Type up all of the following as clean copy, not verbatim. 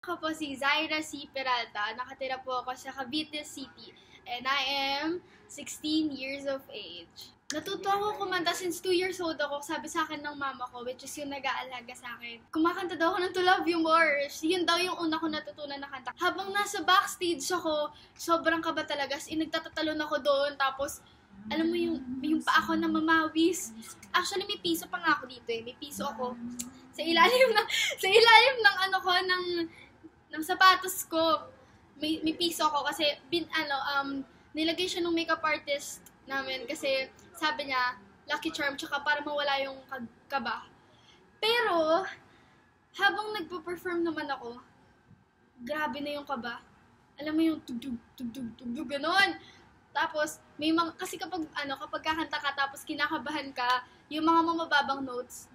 Ako po si Zaira C. Peralta. Nakatira po ako sa Cavite City. And I am 16 years of age. Natuto ako kumanta since 2 years old ako. Sabi sa akin ng mama ko, which is yung nag-aalaga sa akin. Kumakanta daw ako ng To Love You More. Yun daw yung una ko natutunan na kanta. Habang nasa backstage ako, sobrang kaba talaga. Nagtatatalon ako doon. Tapos, alam mo yung pa ako na mamawis. Actually, may piso pa nga ako dito eh. May piso ako. Sa ilalim ng ano ko, ng sapatos ko. May piso ako kasi nilagay siya ng makeup artist namin kasi sabi niya lucky charm tsaka para mawala yung kaba. Pero habang nagpo-perform naman ako, grabe na yung kaba. Alam mo yung tugtog ganon. Tapos may mga kasi kapag kakanta ka tapos kinakabahan ka, yung mga mababang notes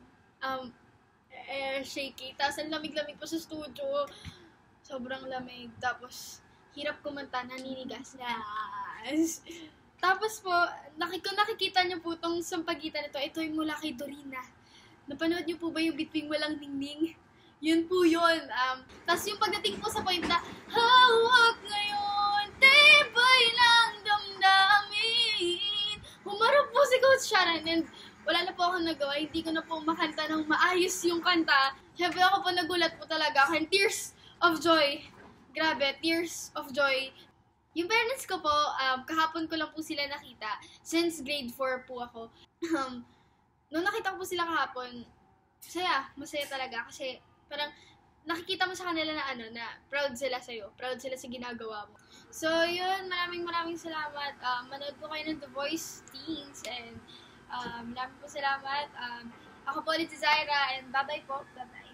shaky. Tapos ang lamig-lamig po sa studio. Sobrang lamig. Tapos, hirap kumanta, naninigas. Tapos po, kung nakikita niyo po itong sampagitan nito, ito yung mula kay Dorina. Napanood niyo po ba yung Between Walang Ningning? Yun po yun. Tapos yung pagdating po sa point na, hawak ngayon, tibay ng damdamin. Humarap po si Coach Sharon and wala na po akong nagawa. Hindi ko na po makanta ng maayos yung kanta. Siyempre ako po nagulat po talaga. And tears of joy. Grabe, tears of joy. Yung parents ko po, kahapon ko lang po sila nakita. Since grade 4 po ako. Nung nakita ko po sila kahapon, masaya talaga. Kasi parang nakikita mo sa kanila na na proud sila sa'yo. Proud sila sa ginagawa mo. So yun, maraming salamat. Manood po kayo ng The Voice Teens. And maraming po salamat. Ako po ulit si Zaira. And bye-bye po. Bye-bye.